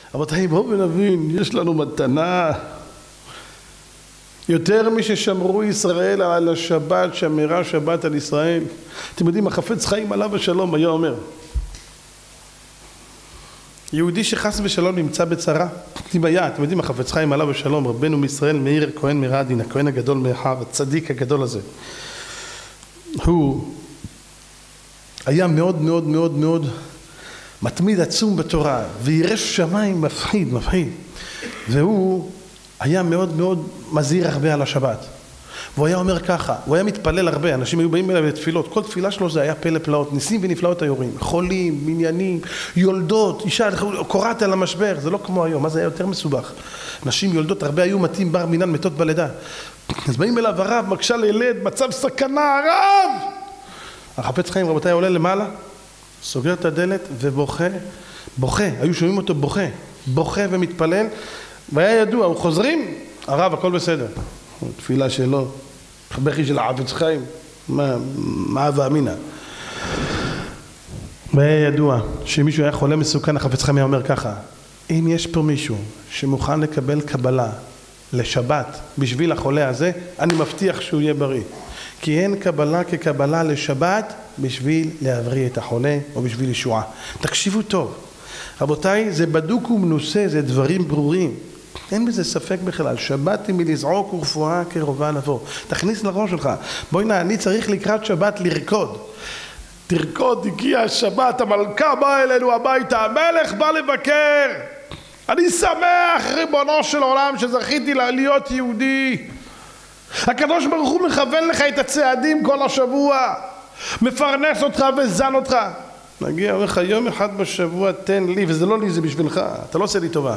רבותיי, בואו ונבין, יש לנו מתנה. יותר מששמרו ישראל על השבת, שמרה שבת על ישראל. אתם יודעים, החפץ חיים עליו השלום היה אומר, יהודי שחס ושלום נמצא בצרה, אתם יודעים, החפץ חיים עליו השלום, רבנו מישראל מאיר הכהן מרדין, הכהן הגדול מאחיו, הצדיק הגדול הזה, הוא היה מאוד מאוד מאוד מאוד מתמיד עצום בתורה, וירש שמיים מפחיד, והוא היה מאוד מאוד מזהיר הרבה על השבת. והוא היה אומר ככה, הוא היה מתפלל הרבה, אנשים היו באים אליו לתפילות, כל תפילה שלו זה היה פלא פלאות, ניסים ונפלאות היורים, חולים, מניינים, יולדות, אישה, קוראת על המשבר, זה לא כמו היום, אז זה היה יותר מסובך. נשים יולדות, הרבה היו מתים בר מינן מתות בלידה. אז באים אליו הרב, מקשה לילד, מצב סכנה, הרב! החפץ חיים, רבותיי, עולה למעלה, סוגר את הדלת ובוכה, היו שומעים אותו בוכה ומתפלל, והיה ידוע, הוא חוזרים, הרב, הכל בסדר. תפילה שלו, בכי של החפץ חיים, מה ואמינה. והיה ידוע שמישהו היה חולה מסוכן, החפץ חיים היה אומר ככה, אם יש פה מישהו שמוכן לקבל קבלה לשבת בשביל החולה הזה, אני מבטיח שהוא יהיה בריא. כי אין קבלה כקבלה לשבת בשביל להבריא את החולה או בשביל ישועה. תקשיבו טוב. רבותיי, זה בדוק ומנוסה, זה דברים ברורים. אין בזה ספק בכלל. שבת היא מלזעוק ורפואה קרובה לבוא. תכניס לראש שלך. בואי נה, אני צריך לקראת שבת לרקוד. תרקוד, הגיע השבת, המלכה באה אלינו הביתה, המלך בא לבקר. אני שמח, ריבונו של עולם, שזכיתי להיות יהודי. הקדוש ברוך הוא מכוון לך את הצעדים כל השבוע, מפרנס אותך וזן אותך. נגיע, אומר לך, יום אחד בשבוע תן לי, וזה לא לי, זה בשבילך, אתה לא עושה לי טובה.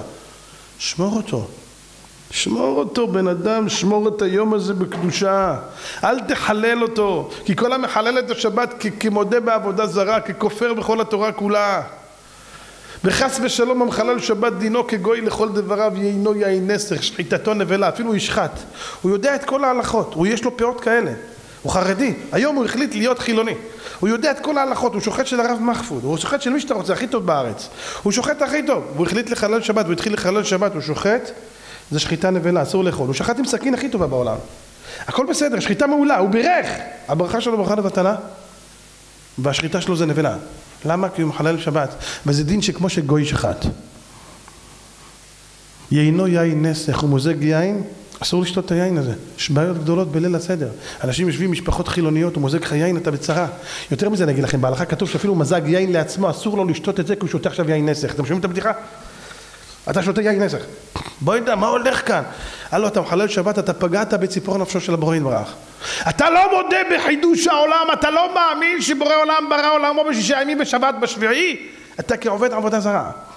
שמור אותו בן אדם, שמור את היום הזה בקדושה, אל תחלל אותו, כי כל המחלל את השבת כמודה בעבודה זרה, ככופר בכל התורה כולה. וחס ושלום המחלל שבת דינו כגוי לכל דבריו, יינו יין נסך, שחיטתו נבלה, אפילו הוא ישחט. הוא יודע את כל ההלכות, יש לו פאות כאלה, הוא חרדי, היום הוא החליט להיות חילוני, הוא יודע את כל ההלכות, הוא שוחט של הרב מחפוד, הוא שוחט של מי שאתה רוצה, הכי טוב בארץ, הוא שוחט הכי טוב, הוא החליט לחלל שבת, הוא התחיל לחלל שבת, הוא שוחט, זה שחיטה נבלה, אסור לאכול, הוא שחט עם סכין הכי טובה בעולם, הכל בסדר, שחיטה מעולה, הוא בירך, הברכה שלו ברכה לבטלה, והשחיטה שלו זה נבלה. למה? כי הוא מחלל שבת, וזה דין שכמו שגוי שחט. יינו יין נסך, הוא מוזג יין, אסור לשתות את היין הזה. יש בעיות גדולות בליל הסדר. אנשים יושבים משפחות חילוניות, הוא מוזג לך יין, אתה בצרה. יותר מזה נגיד לכם, בהלכה כתוב שאפילו מזג יין לעצמו, אסור לו לשתות את זה, כי הוא שותה עכשיו יין נסך. אתם שומעים את הבדיחה? אתה שותה יין נסך. בואי נדע, מה הולך כאן? הלו, אתה מחלל שבת, אתה פגעת בציפור נפשו של הבורא יתברך. אתה לא מודה בחידוש העולם, אתה לא מאמין שבורא עולם ברא עולמו בשישה ימים בשבת בשביעי, אתה כעובד עבודה זרה.